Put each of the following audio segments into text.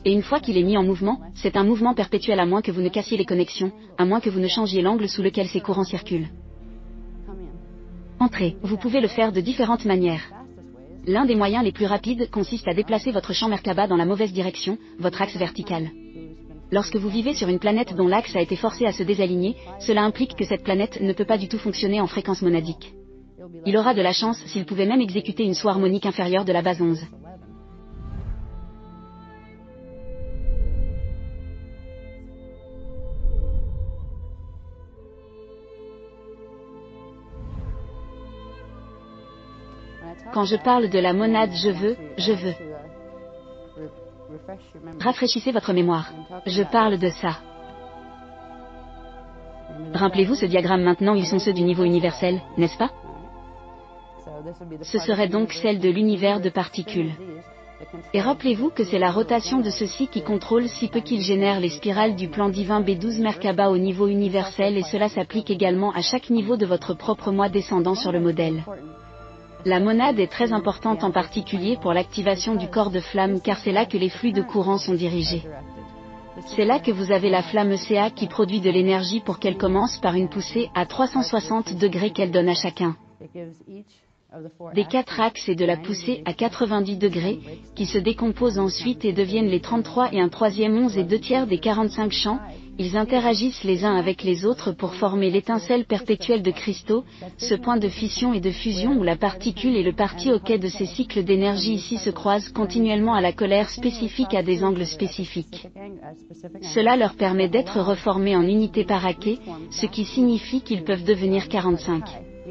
Et une fois qu'il est mis en mouvement, c'est un mouvement perpétuel à moins que vous ne cassiez les connexions, à moins que vous ne changiez l'angle sous lequel ces courants circulent. Entrez, vous pouvez le faire de différentes manières. L'un des moyens les plus rapides consiste à déplacer votre champ Merkaba dans la mauvaise direction, votre axe vertical. Lorsque vous vivez sur une planète dont l'axe a été forcé à se désaligner, cela implique que cette planète ne peut pas du tout fonctionner en fréquence monadique. Il aura de la chance s'il pouvait même exécuter une soie harmonique inférieure de la base 11. Quand je parle de la monade je veux. Rafraîchissez votre mémoire. Je parle de ça. Rappelez-vous ce diagramme maintenant, ils sont ceux du niveau universel, n'est-ce pas? Ce serait donc celle de l'univers de particules. Et rappelez-vous que c'est la rotation de ceux-ci qui contrôle si peu qu'ils génèrent les spirales du plan divin B12 Merkaba au niveau universel, et cela s'applique également à chaque niveau de votre propre moi descendant sur le modèle. La monade est très importante en particulier pour l'activation du corps de flamme, car c'est là que les flux de courant sont dirigés. C'est là que vous avez la flamme ECA qui produit de l'énergie pour qu'elle commence par une poussée à 360 degrés qu'elle donne à chacun des 4 axes, et de la poussée à 90 degrés, qui se décomposent ensuite et deviennent les 33 et un troisième 11 et 2/3 des 45 champs. Ils interagissent les uns avec les autres pour former l'étincelle perpétuelle de cristaux, ce point de fission et de fusion où la particule et le parti au quai de ces cycles d'énergie ici se croisent continuellement à la colère spécifique à des angles spécifiques. Cela leur permet d'être reformés en unités par quai, ce qui signifie qu'ils peuvent devenir 45.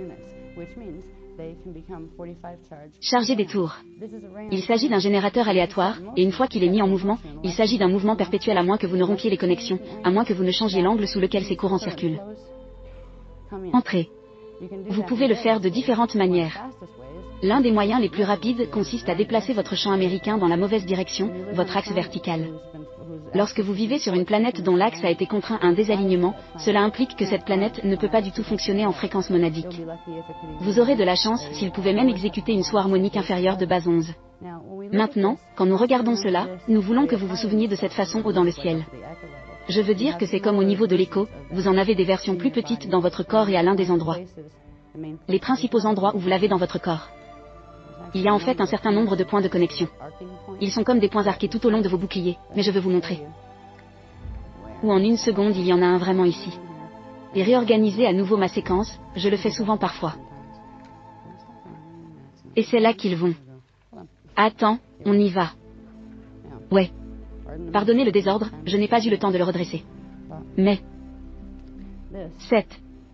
Chargé des tours. Il s'agit d'un générateur aléatoire, et une fois qu'il est mis en mouvement, il s'agit d'un mouvement perpétuel à moins que vous ne rompiez les connexions, à moins que vous ne changiez l'angle sous lequel ces courants circulent. Entrez. Vous pouvez le faire de différentes manières. L'un des moyens les plus rapides consiste à déplacer votre champ américain dans la mauvaise direction, votre axe vertical. Lorsque vous vivez sur une planète dont l'axe a été contraint à un désalignement, cela implique que cette planète ne peut pas du tout fonctionner en fréquence monadique. Vous aurez de la chance s'il pouvait même exécuter une soie harmonique inférieure de base 11. Maintenant, quand nous regardons cela, nous voulons que vous vous souveniez de cette façon haut dans le ciel. Je veux dire que c'est comme au niveau de l'écho, vous en avez des versions plus petites dans votre corps et à l'un des endroits. Les principaux endroits où vous l'avez dans votre corps. Il y a en fait un certain nombre de points de connexion. Ils sont comme des points arqués tout au long de vos boucliers, mais je veux vous montrer. Ou en une seconde il y en a un vraiment ici. Et réorganiser à nouveau ma séquence, je le fais souvent parfois. Et c'est là qu'ils vont. Attends, on y va. Ouais. Pardonnez le désordre, je n'ai pas eu le temps de le redresser. Mais... 7.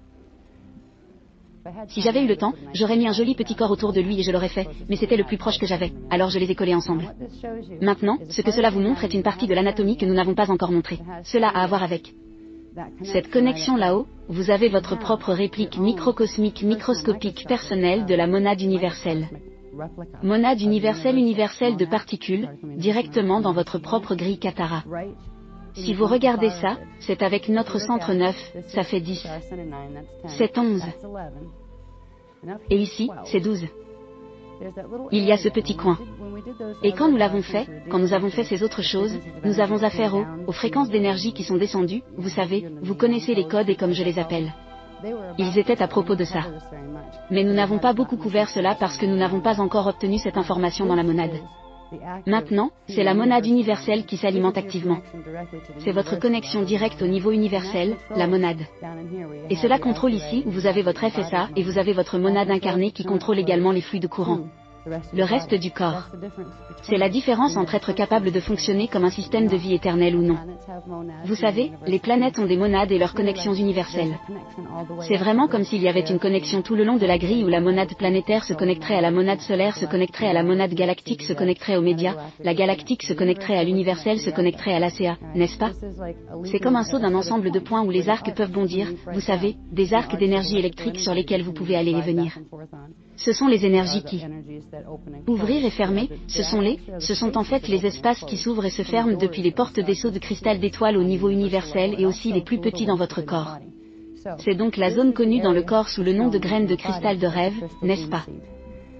Si j'avais eu le temps, j'aurais mis un joli petit corps autour de lui et je l'aurais fait, mais c'était le plus proche que j'avais, alors je les ai collés ensemble. Maintenant, ce que cela vous montre est une partie de l'anatomie que nous n'avons pas encore montrée. Cela a à voir avec cette connexion là-haut, vous avez votre propre réplique microcosmique microscopique personnelle de la monade universelle. Monade universelle de particules, directement dans votre propre grille Katara. Si vous regardez ça, c'est avec notre centre 9, ça fait 10. C'est 11. Et ici, c'est 12. Il y a ce petit coin. Et quand nous l'avons fait, quand nous avons fait ces autres choses, nous avons affaire aux fréquences d'énergie qui sont descendues, vous savez, vous connaissez les codes et comme je les appelle. Ils étaient à propos de ça. Mais nous n'avons pas beaucoup couvert cela parce que nous n'avons pas encore obtenu cette information dans la monade. Maintenant, c'est la monade universelle qui s'alimente activement. C'est votre connexion directe au niveau universel, la monade. Et cela contrôle ici où vous avez votre FSA et vous avez votre monade incarnée qui contrôle également les flux de courant. Le reste du corps. C'est la différence entre être capable de fonctionner comme un système de vie éternel ou non. Vous savez, les planètes ont des monades et leurs connexions universelles. C'est vraiment comme s'il y avait une connexion tout le long de la grille où la monade planétaire se connecterait à la monade solaire, se connecterait à la monade galactique, se connecterait aux médias, la galactique se connecterait à l'universel, se connecterait à l'ACA, n'est-ce pas? C'est comme un saut d'un ensemble de points où les arcs peuvent bondir, vous savez, des arcs d'énergie électrique sur lesquels vous pouvez aller et venir. Ce sont les énergies qui... Ouvrir et fermer, ce sont en fait les espaces qui s'ouvrent et se ferment depuis les portes des seaux de cristal d'étoiles au niveau universel et aussi les plus petits dans votre corps. C'est donc la zone connue dans le corps sous le nom de graines de cristal de rêve, n'est-ce pas?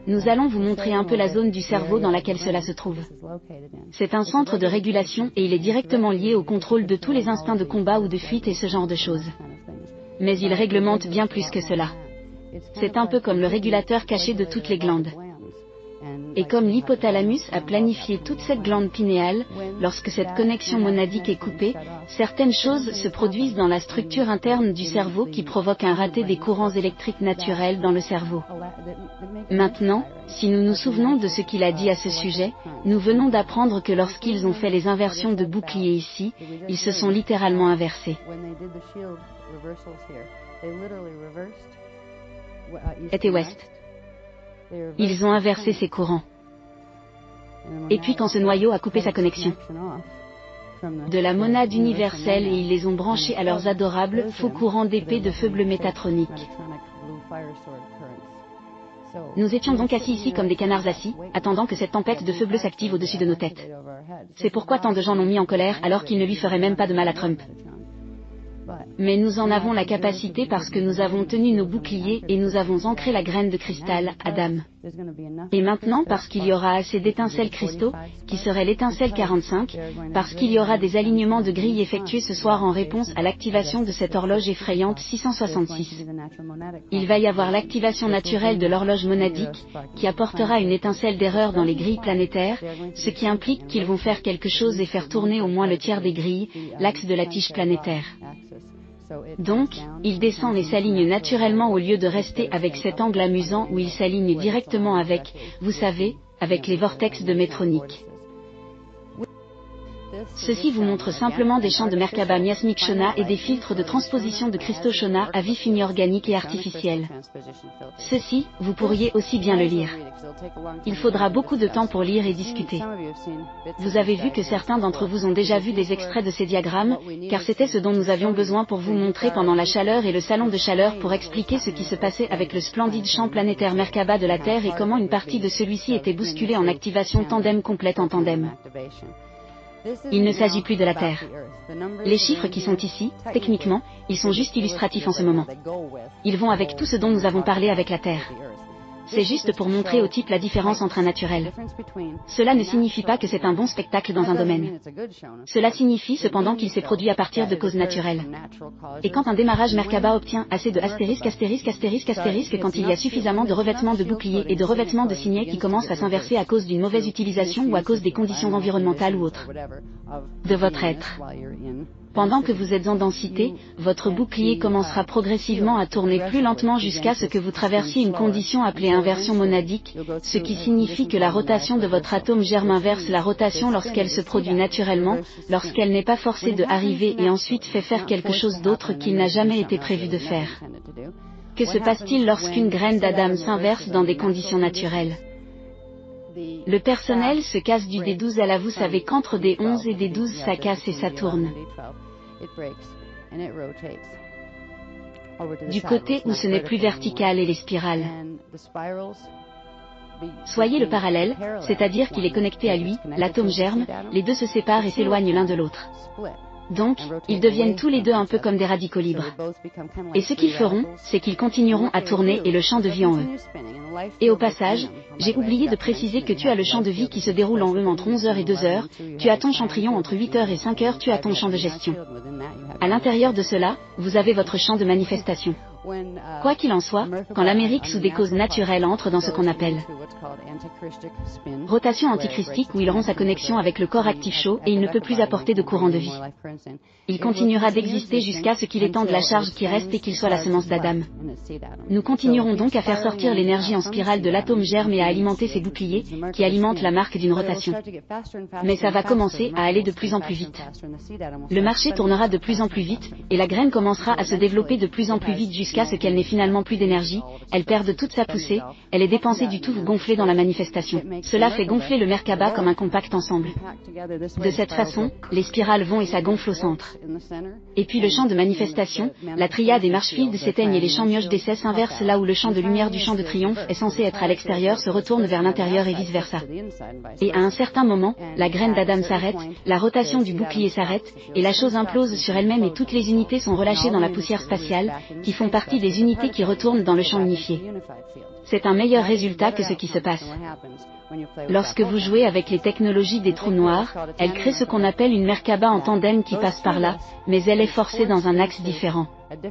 Nous allons vous montrer un peu la zone du cerveau dans laquelle cela se trouve. C'est un centre de régulation et il est directement lié au contrôle de tous les instincts de combat ou de fuite et ce genre de choses. Mais il réglemente bien plus que cela. C'est un peu comme le régulateur caché de toutes les glandes. Et comme l'hypothalamus a planifié toute cette glande pinéale, lorsque cette connexion monadique est coupée, certaines choses se produisent dans la structure interne du cerveau qui provoquent un raté des courants électriques naturels dans le cerveau. Maintenant, si nous nous souvenons de ce qu'il a dit à ce sujet, nous venons d'apprendre que lorsqu'ils ont fait les inversions de bouclier ici, ils se sont littéralement inversés. Est et ouest. Ils ont inversé ces courants. Et puis quand ce noyau a coupé sa connexion de la monade universelle et ils les ont branchés à leurs adorables faux courants d'épée de feu bleu métatronique. Nous étions donc assis ici comme des canards assis, attendant que cette tempête de feu bleu s'active au-dessus de nos têtes. C'est pourquoi tant de gens l'ont mis en colère alors qu'il ne lui ferait même pas de mal à Trump. Mais nous en avons la capacité parce que nous avons tenu nos boucliers et nous avons ancré la graine de cristal, Adam. Et maintenant parce qu'il y aura assez d'étincelles cristaux, qui serait l'étincelle 45, parce qu'il y aura des alignements de grilles effectués ce soir en réponse à l'activation de cette horloge effrayante 666. Il va y avoir l'activation naturelle de l'horloge monadique, qui apportera une étincelle d'erreur dans les grilles planétaires, ce qui implique qu'ils vont faire quelque chose et faire tourner au moins le tiers des grilles, l'axe de la tige planétaire. Donc, il descend et s'aligne naturellement au lieu de rester avec cet angle amusant où il s'aligne directement avec, vous savez, avec les vortex de métronique. Ceci vous montre simplement des champs de Merkaba miasmique Shona et des filtres de transposition de cristaux Shona à vie finie organique et artificielle. Ceci, vous pourriez aussi bien le lire. Il faudra beaucoup de temps pour lire et discuter. Vous avez vu que certains d'entre vous ont déjà vu des extraits de ces diagrammes, car c'était ce dont nous avions besoin pour vous montrer pendant la chaleur et le salon de chaleur pour expliquer ce qui se passait avec le splendide champ planétaire Merkaba de la Terre et comment une partie de celui-ci était bousculée en activation tandem complète en tandem. Il ne s'agit plus de la Terre. Les chiffres qui sont ici, techniquement, ils sont juste illustratifs en ce moment. Ils vont avec tout ce dont nous avons parlé avec la Terre. C'est juste pour montrer au type la différence entre un naturel. Cela ne signifie pas que c'est un bon spectacle dans un domaine. Cela signifie cependant qu'il s'est produit à partir de causes naturelles. Et quand un démarrage Merkaba obtient assez de astérisque, quand il y a suffisamment de revêtements de boucliers et de revêtements de signets qui commencent à s'inverser à cause d'une mauvaise utilisation ou à cause des conditions environnementales ou autres de votre être. Pendant que vous êtes en densité, votre bouclier commencera progressivement à tourner plus lentement jusqu'à ce que vous traversiez une condition appelée inversion monadique, ce qui signifie que la rotation de votre atome germe inverse la rotation lorsqu'elle se produit naturellement, lorsqu'elle n'est pas forcée de arriver et ensuite fait faire quelque chose d'autre qu'il n'a jamais été prévu de faire. Que se passe-t-il lorsqu'une graine d'Adam s'inverse dans des conditions naturelles? Le personnel se casse du D12 à la vous savez qu'entre D11 et D12 ça casse et ça tourne. Du côté où ce n'est plus vertical et les spirales. Soyez le parallèle, c'est-à-dire qu'il est connecté à lui, l'atome germe, les deux se séparent et s'éloignent l'un de l'autre. Donc, ils deviennent tous les deux un peu comme des radicaux libres. Et ce qu'ils feront, c'est qu'ils continueront à tourner et le champ de vie en eux. Et au passage, j'ai oublié de préciser que tu as le champ de vie qui se déroule en eux entre 11h et 2h, tu as ton Chantrion entre 8h et 5h, tu as ton champ de gestion. À l'intérieur de cela, vous avez votre champ de manifestation. Quoi qu'il en soit, quand l'Amérique sous des causes naturelles entre dans ce qu'on appelle rotation antichristique où il rompt sa connexion avec le corps actif chaud et il ne peut plus apporter de courant de vie. Il continuera d'exister jusqu'à ce qu'il étende la charge qui reste et qu'il soit la semence d'Adam. Nous continuerons donc à faire sortir l'énergie en spirale de l'atome germe et à alimenter ses boucliers, qui alimentent la marque d'une rotation. Mais ça va commencer à aller de plus en plus vite. Le marché tournera de plus en plus vite, et la graine commencera à se développer de plus en plus vite jusqu'à ce qu'elle n'ait finalement plus d'énergie, elle perde toute sa poussée, elle est dépensée du tout gonflée dans la manifestation. Cela fait gonfler le Merkaba comme un compact ensemble. De cette façon, les spirales vont et ça gonfle au centre. Et puis le champ de manifestation, la triade et Marshfield s'éteignent et les champs mioches d'essai s'inversent là où le champ de lumière du champ de triomphe est censé être à l'extérieur se retourne vers l'intérieur et vice versa. Et à un certain moment, la graine d'Adam s'arrête, la rotation du bouclier s'arrête, et la chose implose sur elle-même et toutes les unités sont relâchées dans la poussière spatiale, qui font partie des unités qui retournent dans le champ unifié. C'est un meilleur résultat que ce qui se passe. Lorsque vous jouez avec les technologies des trous noirs, elles créent ce qu'on appelle une Merkaba en tandem qui passe par là, mais elle est forcée dans un axe différent.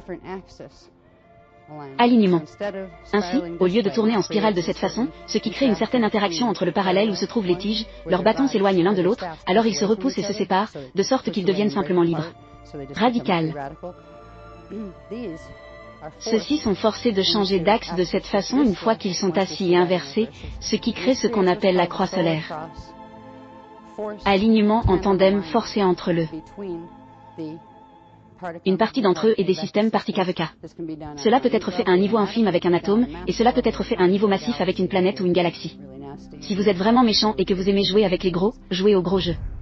Alignement. Ainsi, au lieu de tourner en spirale de cette façon, ce qui crée une certaine interaction entre le parallèle où se trouvent les tiges, leurs bâtons s'éloignent l'un de l'autre, alors ils se repoussent et se séparent, de sorte qu'ils deviennent simplement libres. Radical. Ceux-ci sont forcés de changer d'axe de cette façon une fois qu'ils sont assis et inversés, ce qui crée ce qu'on appelle la croix solaire. Alignement en tandem forcé entre eux. Une partie d'entre eux est des systèmes partie KVK. Cela peut être fait à un niveau infime avec un atome, et cela peut être fait à un niveau massif avec une planète ou une galaxie. Si vous êtes vraiment méchant et que vous aimez jouer avec les gros, jouez au gros jeu.